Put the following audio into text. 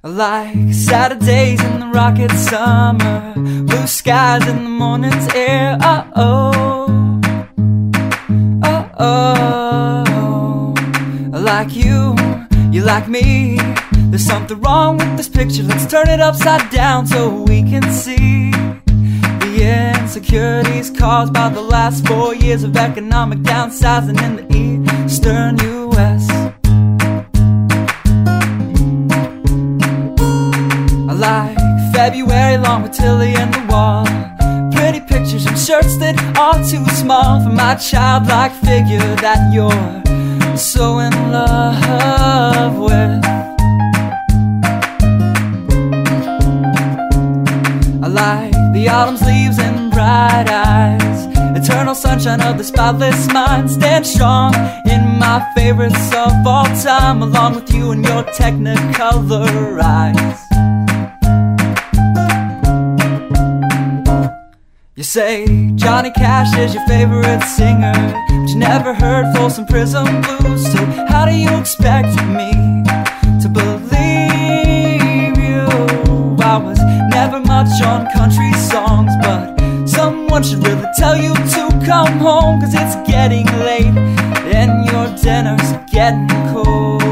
Like Saturdays in the rocket summer, blue skies in the morning's air. Oh, like you like me. There's something wrong with this picture. Let's turn it upside down so we can see the insecurities caused by the last 4 years of economic downsizing in the eastern U.S. I like February long with Tilly and the wall, pretty pictures and shirts that are too small for my childlike figure that you're so in love with. I like the autumn's leaves and bright eyes, eternal sunshine of the spotless mind. Stand strong in my favorites of all time, along with you and your technicolor eyes. You say Johnny Cash is your favorite singer, but you never heard Folsom Prison Blues. So how do you expect me to believe you? I was never much on country songs, but someone should really tell you to come home, 'cause it's getting late and your dinner's getting cold.